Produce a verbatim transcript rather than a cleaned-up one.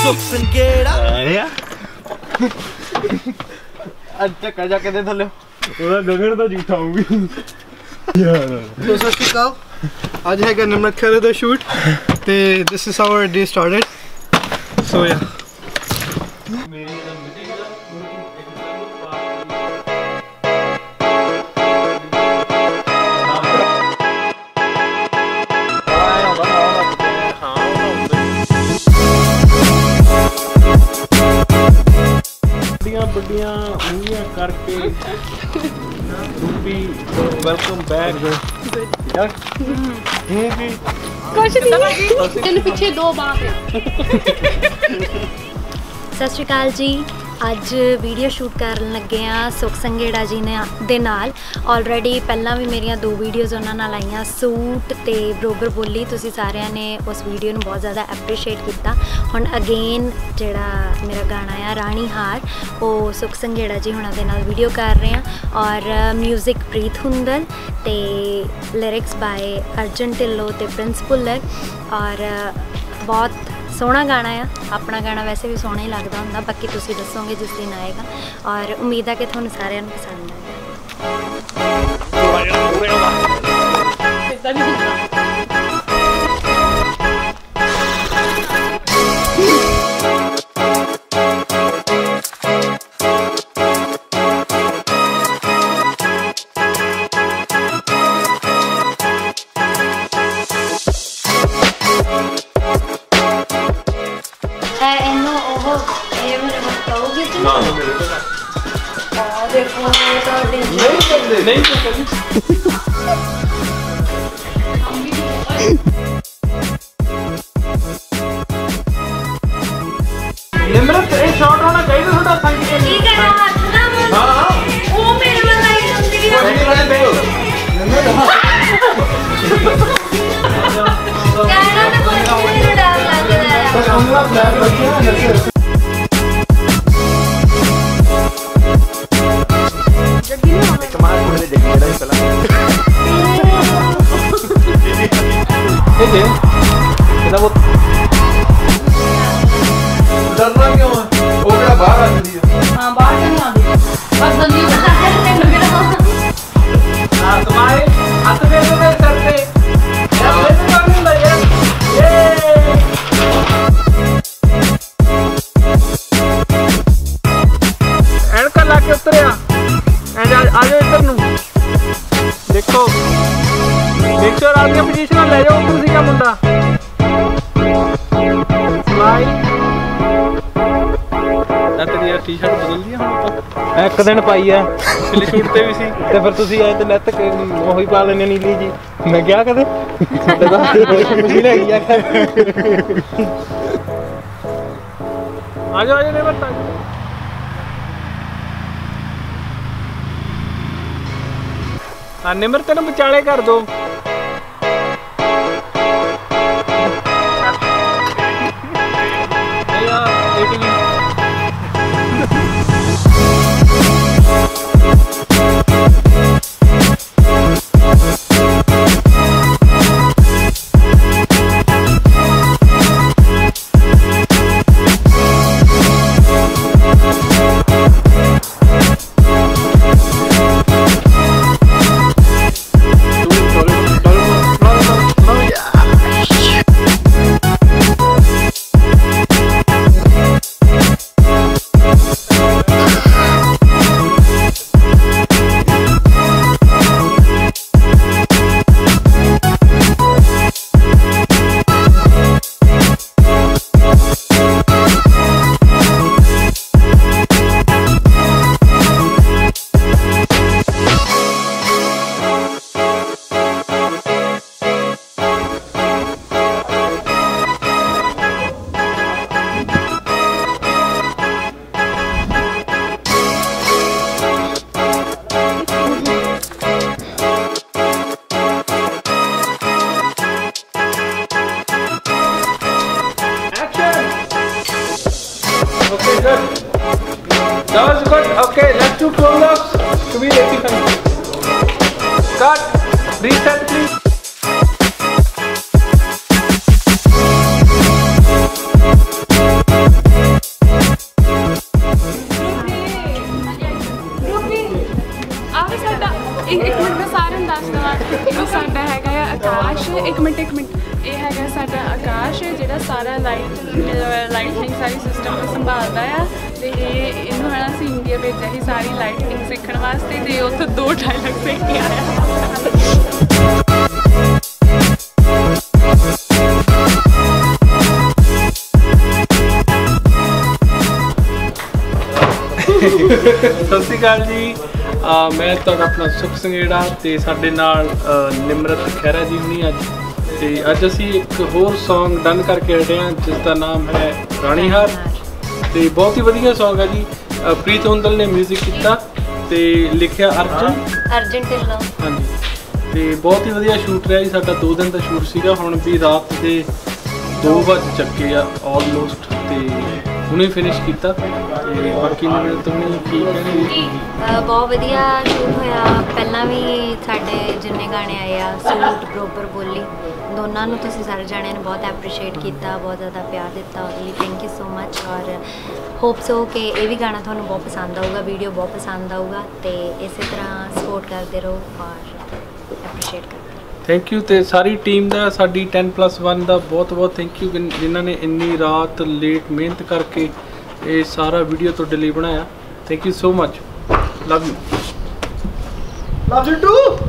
ਸੁਖਸਨ ਗੇੜਾ ਆਇਆ ਅੱਜ ਤੱਕ ਜਾ ਕੇ ਦੇ ਥੱਲੇ ਉਹਦਾ ਗਗਨ ਤਾਂ ਝੂਠਾ ਹੋਊਗੀ ਯਾਰ। ਸੋ ਸਤਿ ਸ਼੍ਰੀ ਅਕਾਲ, ਅੱਜ ਹੈਗਾ ਨਿਮਰਤ ਖਹਿਰੇ ਦਾ ਸ਼ੂਟ ਤੇ this is our day started. So ya ਵੱਡੀਆਂ ਮੂਵੀਆਂ ਕਰਕੇ ਰੂਪੀ ਵੈਲਕਮ ਬੈਕ ਯਾਰ ਹੂੰ ਕੀ ਕੁਛ ਨਹੀਂ ਤੈਨੂੰ ਪਿੱਛੇ ਦੋ ਬਾਪ ਹੈ। ਸਤਿ ਸ਼੍ਰੀ ਅਕਾਲ ਜੀ, ਅੱਜ ਵੀਡੀਓ ਸ਼ੂਟ ਕਰਨ ਲੱਗੇ ਆ ਸੁਖ ਸੰਘੇੜਾ ਜੀ ਨੇ ਦੇ ਨਾਲ। ਆਲਰੇਡੀ ਪਹਿਲਾਂ ਵੀ ਮੇਰੀਆਂ ਦੋ ਵੀਡੀਓਜ਼ ਉਹਨਾਂ ਨਾਲ ਆਈਆਂ, ਸੂਟ ਤੇ ਬਰੋਬਰ ਬੋਲੀ। ਤੁਸੀਂ ਸਾਰਿਆਂ ਨੇ ਉਸ ਵੀਡੀਓ ਨੂੰ ਬਹੁਤ ਜ਼ਿਆਦਾ ਐਪਰੀਸ਼ੀਏਟ ਕੀਤਾ। ਹੁਣ ਅਗੇਨ ਜਿਹੜਾ ਮੇਰਾ ਗਾਣਾ ਆ ਰਾਣੀ ਹਾਰ, ਉਹ ਸੁਖ ਸੰਘੇੜਾ ਜੀ ਹੁਣਾਂ ਦੇ ਨਾਲ ਵੀਡੀਓ ਕਰ ਰਹੇ ਆ ਔਰ ਮਿਊਜ਼ਿਕ ਪ੍ਰੀਤ ਹੁੰਦਲ ਤੇ ਲਿਰਿਕਸ ਬਾਏ ਅਰਜਨ ਢਿੱਲੋਂ ਤੇ ਪ੍ਰਿੰਸ ਭੁੱਲਰ। ਔਰ ਬਹੁਤ ਸੋਹਣਾ ਗਾਣਾ ਆ, ਆਪਣਾ ਗਾਣਾ ਵੈਸੇ ਵੀ ਸੋਹਣਾ ਹੀ ਲੱਗਦਾ ਹੁੰਦਾ, ਬਾਕੀ ਤੁਸੀਂ ਦੱਸੋਗੇ ਜਿਸ ਦਿਨ ਆਏਗਾ। ਔਰ ਉਮੀਦ ਹੈ ਕਿ ਤੁਹਾਨੂੰ ਸਾਰਿਆਂ ਨੂੰ ਪਸੰਦ ਆਏਗਾ। ਇਹਨੂੰ ਉਹ ਇਹ ਮੇਰੇ ਕੋਲ ਕਹੋਗੇ ਤੂੰ ਨਾ ਮੇਰੇ ਕੋਲ ਆ ਦੇਖੋ ਤਾਂ ਨਹੀਂ ਕਰਦੇ ਨਹੀਂ ਕਰਦੇ ਨਿਮਰਤ ਇਹ ਸ਼ਾਟ ਹੋਣਾ ਚਾਹੀਦਾ ਤੁਹਾਡਾ ਸੰਗੀਤ ਠੀਕ ਹੈ ਨਾ ਹੱਥ ਨਾ ਹਾਂ ਉਹ ਮੇਰੇ ਵੱਲ ਆਈ ਜਾਂਦੀ ਹੈ ਕਹਿਣਾ ਤਾਂ ਕੋਈ ਨਹੀਂ ਡਰ ਲੱਗਦਾ ਹੈ। ਕਮਲਾ ਬੈਗ ਰੱਖਿਆ ਹੈ ਨਸੇ ਜੱਗੀ ਨੂੰ ਇੱਕ ਮਾਰ ਕੋਲੇ ਜੱਗੀ ਜਿਹੜਾ ਹੀ ਪਹਿਲਾਂ ਇਹ ਦੇ ਇਹਦਾ ਉਹ ਡਰਨਾ ਕਿਉਂ ਹੈ? ਉਹ ਕਿਹੜਾ ਬਾਹਰ ਆ ਜਾਂਦੀ ਹੈ। ਹਾਂ ਬਾਹਰ ਨਹੀਂ ਆਉਂਦੀ ਬਸ ਦੰਦੀ ਬਤਾ ਕੇ ਤੇ ਮੇਰਾ ਆ ਤੁਹਾਡੇ ਹੱਥ ਦੇ ਦੇ ਕਰਦੇ ਯਾਰ ਇਹ ਤਾਂ ਨਹੀਂ ਹੁੰਦਾ ਯਾਰ ਏ ਐਨਕਾਂ ਲਾ ਕੇ ਉਤਰਿਆ ਐ ਜਾ ਆ ਜਾਓ ਇੱਧਰ ਨੂੰ ਦੇਖੋ ਦੇਖੋ ਆਪਣੀਆਂ ਪੋਜੀਸ਼ਨਾਂ ਲੈ ਜਾਓ ਤੁਸੀਂ ਕਾ ਮੁੰਡਾ ਸਮਾਈ ਤੇਰੀ ਟੀ-ਸ਼ਰਟ ਬਦਲ ਲਈ ਹੁਣ ਆਪਾਂ ਇੱਕ ਦਿਨ ਪਾਈ ਆ ਪਿਛਲੇ ਸ਼ੂਟ ਤੇ ਵੀ ਸੀ ਤੇ ਫਿਰ ਤੁਸੀਂ ਐ ਤੇ ਨੈਟ ਉਹੀ ਪਾ ਲੈਣੇ ਨੀਲੀ ਜੀ ਮੈਂ ਕਿਹਾ ਕਦੇ ਸਾਡੇ ਦਾ ਖੁਸ਼ੀ ਲੱਗੀ ਆ ਆ ਜਾਓ ਆ ਜਾਓ ਨੇ ਬੱਤਾ ਆ ਨਿਮਰ ਤੈਨੂੰ ਵਿਚਾਲੇ ਕਰ ਦੋ good. That was good. Okay, let's do close-ups to be ready. Cut. Reset, please. ਇਹ ਹੈਗਾ ਸਾਡਾ ਆਕਾਸ਼ ਜਿਹੜਾ ਸਾਰਾ ਲਾਈਟ ਲਾਈਟਨਿੰਗ ਸਾਰੀ ਸਿਸਟਮ ਨੂੰ ਸੰਭਾਲਦਾ ਆ ਤੇ ਇਹ ਇਹਨੂੰ ਹਣਾ ਅਸੀਂ ਇੰਡੀਆ ਭੇਜਿਆ ਸੀ ਸਾਰੀ ਲਾਈਟਨਿੰਗ ਸਿੱਖਣ ਵਾਸਤੇ ਤੇ ਉੱਥੇ ਦੋ ਡਾਇਲੌਗ ਸਿੱਖ ਕੇ ਆਇਆ। ਸਤਿ ਸ਼੍ਰੀ ਅਕਾਲ ਜੀ, ਅਹ ਮੈਂ ਤੁਹਾਡਾ ਆਪਣਾ ਸੁਖ ਸੰਘੇੜਾ ਤੇ ਸਾਡੇ ਨਾਲ ਅਹ ਨਿਮਰਤ ਖਹਿਰਾ ਜੀ ਹੁਣੀ ਅੱਜ ਤੇ ਅੱਜ ਅਸੀਂ ਇੱਕ ਹੋਰ Song ਡਨ ਕਰਕੇ ਹਟੇ ਹਾਂ ਜਿਸ ਦਾ ਨਾਮ ਹੈ ਰਾਣੀ ਹਾਰ ਤੇ ਬਹੁਤ ਹੀ ਵਧੀਆ Song ਹੈ ਜੀ। ਅਹ ਪ੍ਰੀਤ ਹੁੰਦਲ ਨੇ ਮਿਊਜ਼ਿਕ ਕੀਤਾ ਤੇ ਲਿਖਿਆ ਅਰਜਨ ਅਰਜਨ ਢਿੱਲੋਂ। ਹਾਂਜੀ ਤੇ ਬਹੁਤ ਹੀ ਵਧੀਆ ਸ਼ੂਟ ਰਿਹਾ ਜੀ ਸਾਡਾ, ਦੋ ਦਿਨ ਦਾ ਸ਼ੂਟ ਸੀਗਾ। ਹੁਣ ਵੀ ਰਾਤ ਦੇ ਦੋ ਵਜੇ ਚੱਕੇ ਆ ਆਲਮੋਸਟ ਤੇ ਹੁਣੇ ਫਿਨਿਸ਼ ਕੀਤਾ ਤੇ ਬਾਕੀ ਮੇਰੇ ਤੋਂ ਨਹੀਂ ਕੀ ਕਹਿਣੇ। ਅਹ ਬਹੁਤ ਵਧੀਆ ਸ਼ੂਟ ਹੋਇਆ। ਪਹਿਲਾਂ ਵੀ ਸਾਡੇ ਜਿੰਨੇ ਗਾਣੇ ਆਏ ਆ ਸੂਟ ਬਰੋਬਰ ਬੋਲੀ ਦੋਨਾਂ ਨੂੰ ਤੁਸੀਂ ਸਾਰੇ ਜਾਣਿਆਂ ਨੇ ਬਹੁਤ ਐਪਰੀਸ਼ੀਏਟ ਕੀਤਾ, ਬਹੁਤ ਜ਼ਿਆਦਾ ਪਿਆਰ ਦਿੱਤਾ, ਉਹਦੇ ਲਈ ਥੈਂਕ ਯੂ ਸੋ ਮੱਚ। ਔਰ ਹੋਪ ਸੋ ਕਿ ਇਹ ਵੀ ਗਾਣਾ ਤੁਹਾਨੂੰ ਬਹੁਤ ਪਸੰਦ ਆਊਗਾ, ਵੀਡੀਓ ਬਹੁਤ ਪਸੰਦ ਆਊਗਾ ਤੇ ਇਸੇ ਤਰ੍ਹਾਂ ਸਪੋਰਟ ਕਰਦੇ ਰਹੋ ਔਰ ਐਪਰੀਸ਼ੀਏਟ ਕਰਦੇ ਰਹੋ। ਥੈਂਕ ਯੂ ਤੇ ਸਾਰੀ ਟੀਮ ਦਾ, ਸਾਡੀ ਟੈਨ ਪਲੱਸ ਵਨ ਦਾ ਬਹੁਤ ਬਹੁਤ ਥੈਂਕ ਯੂ ਜਿਨ੍ਹਾਂ ਨੇ ਇੰਨੀ ਰਾਤ ਲੇਟ ਮਿਹਨਤ ਕਰਕੇ ਇਹ ਸਾਰਾ ਵੀਡੀਓ ਤੁਹਾਡੇ ਲਈ ਬਣਾਇਆ। Thank you so much, love you. Love you too.